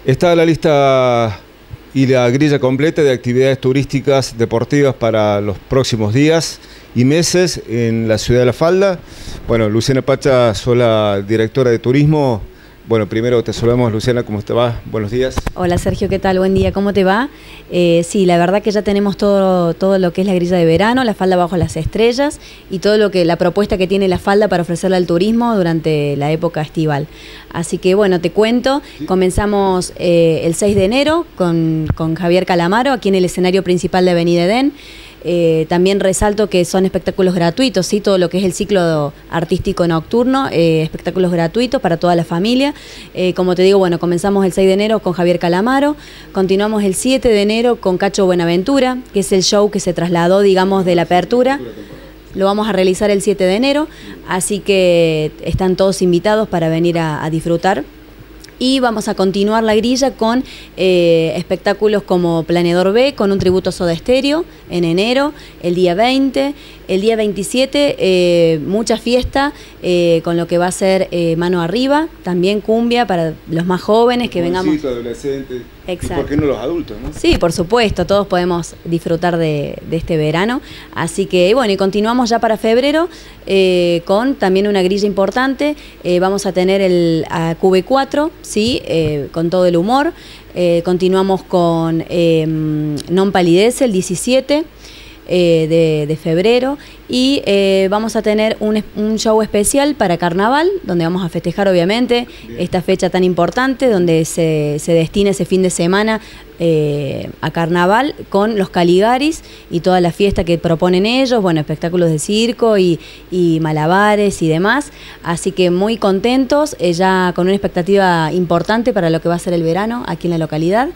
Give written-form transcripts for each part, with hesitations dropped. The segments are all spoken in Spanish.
Está la lista y la grilla completa de actividades turísticas deportivas para los próximos días y meses en la ciudad de La Falda. Bueno, Luciana Pacha, sos la directora de turismo. Bueno, primero te saludamos, Luciana, ¿cómo te va? Buenos días. Hola Sergio, ¿qué tal? Buen día, ¿cómo te va? Sí, la verdad que ya tenemos todo lo que es la grilla de verano, la Falda bajo las estrellas y todo lo que la propuesta que tiene la Falda para ofrecerle al turismo durante la época estival. Así que bueno, te cuento, comenzamos el 6 de enero con Javier Calamaro aquí en el escenario principal de Avenida Edén. También resalto que son espectáculos gratuitos, ¿sí? Todo lo que es el ciclo artístico nocturno, espectáculos gratuitos para toda la familia. Como te digo, bueno, comenzamos el 6 de enero con Javier Calamaro, continuamos el 7 de enero con Cacho Buenaventura, que es el show que se trasladó, digamos, de la apertura. Lo vamos a realizar el 7 de enero, así que están todos invitados para venir a disfrutar. Y vamos a continuar la grilla con espectáculos como Planeador B, con un tributo a Soda Stereo en enero, el día 20, el día 27, mucha fiesta con lo que va a ser Mano Arriba, también cumbia para los más jóvenes que vengamos. Adolescentes. Exacto. ¿Y por qué no los adultos, no? Sí, por supuesto, todos podemos disfrutar de este verano. Así que bueno, y continuamos ya para febrero con también una grilla importante. Vamos a tener el QB4, ¿sí? Con todo el humor. Continuamos con Non Palidece el 17 de febrero y vamos a tener un show especial para Carnaval, donde vamos a festejar obviamente esta fecha tan importante, donde se destina ese fin de semana a Carnaval con los Caligaris y toda la fiesta que proponen ellos, bueno, espectáculos de circo y malabares y demás, así que muy contentos, ya con una expectativa importante para lo que va a ser el verano aquí en la localidad,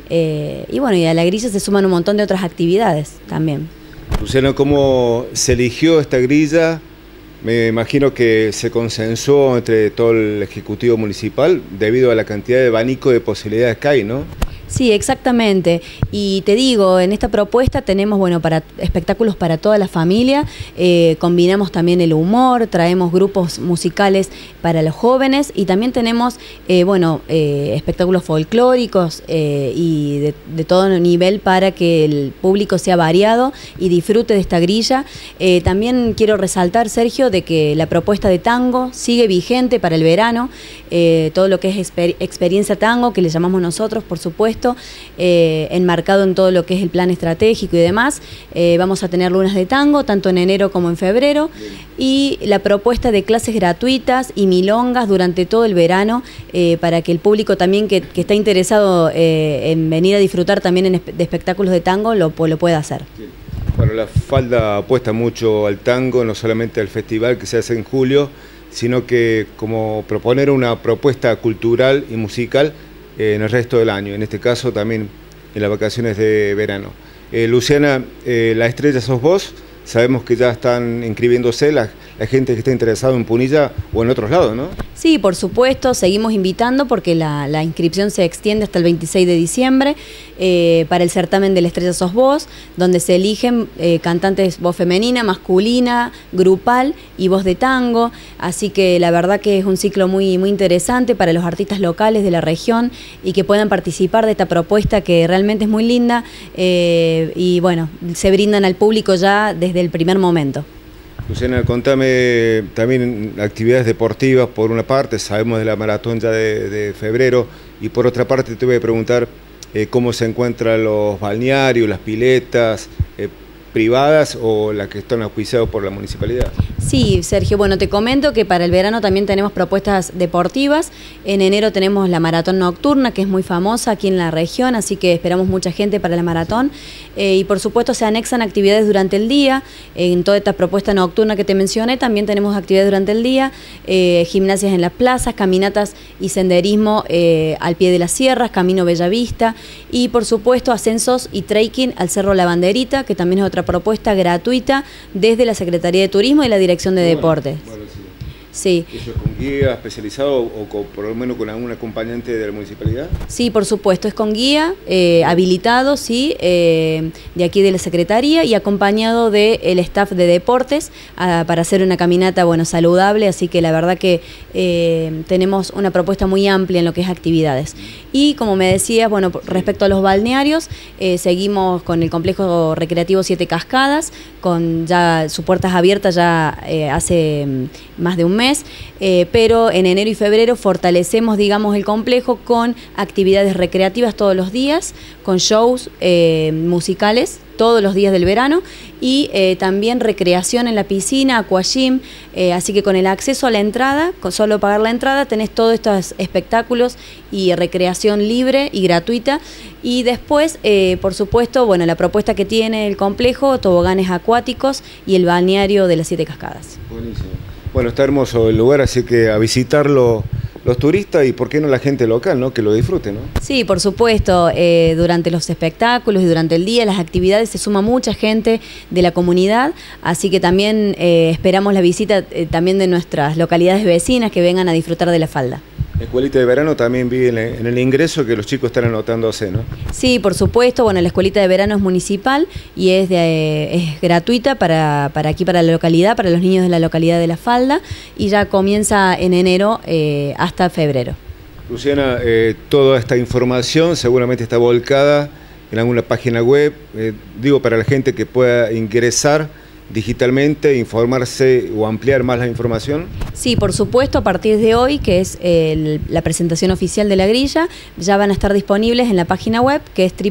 y bueno, y a la grilla se suman un montón de otras actividades también. Luciano, ¿cómo se eligió esta grilla? Me imagino que se consensuó entre todo el Ejecutivo Municipal debido a la cantidad de abanico de posibilidades que hay, ¿no? Sí, exactamente. Y te digo, en esta propuesta tenemos, bueno, para espectáculos para toda la familia, combinamos también el humor, traemos grupos musicales para los jóvenes y también tenemos, espectáculos folclóricos y de todo nivel para que el público sea variado y disfrute de esta grilla. También quiero resaltar, Sergio, de que la propuesta de tango sigue vigente para el verano, todo lo que es experiencia tango, que le llamamos nosotros, por supuesto, enmarcado en todo lo que es el plan estratégico y demás. Vamos a tener lunas de tango, tanto en enero como en febrero, y la propuesta de clases gratuitas y milongas durante todo el verano, para que el público también que está interesado en venir a disfrutar también de espectáculos de tango lo pueda hacer. Sí. Bueno, la Falda apuesta mucho al tango, no solamente al festival que se hace en julio, sino que como proponer una propuesta cultural y musical en el resto del año, en este caso también en las vacaciones de verano. Luciana, la estrella sos vos, sabemos que ya están inscribiéndose la gente que está interesada en Punilla o en otros lados, ¿no? Sí, por supuesto, seguimos invitando porque la inscripción se extiende hasta el 26 de diciembre para el certamen de la estrella sos vos, donde se eligen cantantes voz femenina, masculina, grupal y voz de tango, así que la verdad que es un ciclo muy interesante para los artistas locales de la región y que puedan participar de esta propuesta que realmente es muy linda y bueno, se brindan al público ya desde el primer momento. Luciana, contame también actividades deportivas por una parte, sabemos de la maratón ya de febrero, y por otra parte te voy a preguntar cómo se encuentran los balnearios, las piletas privadas o las que están auspiciadas por la municipalidad. Sí, Sergio, bueno, te comento que para el verano también tenemos propuestas deportivas. En enero tenemos la maratón nocturna, que es muy famosa aquí en la región, así que esperamos mucha gente para la maratón. Y por supuesto se anexan actividades durante el día. En toda esta propuesta nocturna que te mencioné también tenemos actividades durante el día, gimnasias en las plazas, caminatas y senderismo al pie de las sierras, Camino Bellavista, y por supuesto ascensos y trekking al Cerro La Banderita, que también es otra propuesta gratuita desde la Secretaría de Turismo y la Dirección de Deportes. Bueno, sí. Sí. ¿Eso es con guía especializado o por lo menos con algún acompañante de la municipalidad? Sí, por supuesto, es con guía, habilitado, sí, de aquí de la Secretaría y acompañado del staff de deportes para hacer una caminata, bueno, saludable, así que la verdad que tenemos una propuesta muy amplia en lo que es actividades. Y como me decías, bueno, respecto a los balnearios, seguimos con el complejo recreativo Siete Cascadas, con ya sus puertas abiertas ya hace más de un mes, pero en enero y febrero fortalecemos, digamos, el complejo con actividades recreativas todos los días, con shows musicales todos los días del verano y también recreación en la piscina, aquagym, así que con el acceso a la entrada, con solo pagar la entrada, tenés todos estos espectáculos y recreación libre y gratuita. Y después, por supuesto, bueno, la propuesta que tiene el complejo, toboganes acuáticos y el balneario de las Siete Cascadas. Buenísimo. Bueno, está hermoso el lugar, así que a visitarlo los turistas y por qué no la gente local, ¿no? Que lo disfrute, ¿no? Sí, por supuesto, durante los espectáculos y durante el día, las actividades, se suma mucha gente de la comunidad, así que también esperamos la visita también de nuestras localidades vecinas que vengan a disfrutar de la falda. Escuelita de verano también vi en el ingreso que los chicos están anotándose, ¿no? Sí, por supuesto. Bueno, la escuelita de verano es municipal y es gratuita para aquí, para la localidad, para los niños de la localidad de La Falda, y ya comienza en enero hasta febrero. Luciana, toda esta información seguramente está volcada en alguna página web, digo, para la gente que pueda ingresar digitalmente, informarse o ampliar más la información. Sí, por supuesto, a partir de hoy, que es la presentación oficial de la grilla, ya van a estar disponibles en la página web, que es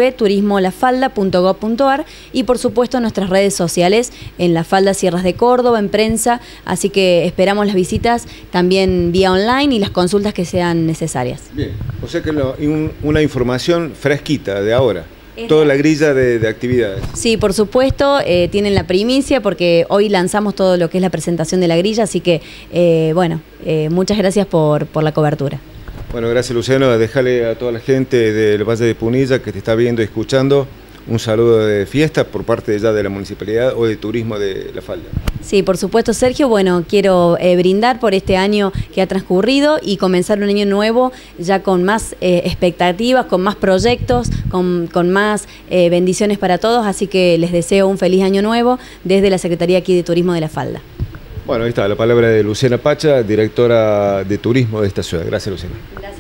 www.turismolafalda.gov.ar, y por supuesto en nuestras redes sociales, en La Falda Sierras de Córdoba, en prensa, así que esperamos las visitas también vía online y las consultas que sean necesarias. Bien, o sea que una información fresquita de ahora. Toda la grilla de actividades. Sí, por supuesto, tienen la primicia porque hoy lanzamos todo lo que es la presentación de la grilla, así que, muchas gracias por la cobertura. Bueno, gracias Luciano, déjale a toda la gente del Valle de Punilla que te está viendo y escuchando un saludo de fiesta por parte ya de la Municipalidad o de Turismo de La Falda. Sí, por supuesto, Sergio. Bueno, quiero brindar por este año que ha transcurrido y comenzar un año nuevo ya con más expectativas, con más proyectos, con más bendiciones para todos, así que les deseo un feliz año nuevo desde la Secretaría aquí de Turismo de La Falda. Bueno, ahí está la palabra de Luciana Pacha, directora de Turismo de esta ciudad. Gracias, Luciana. Gracias.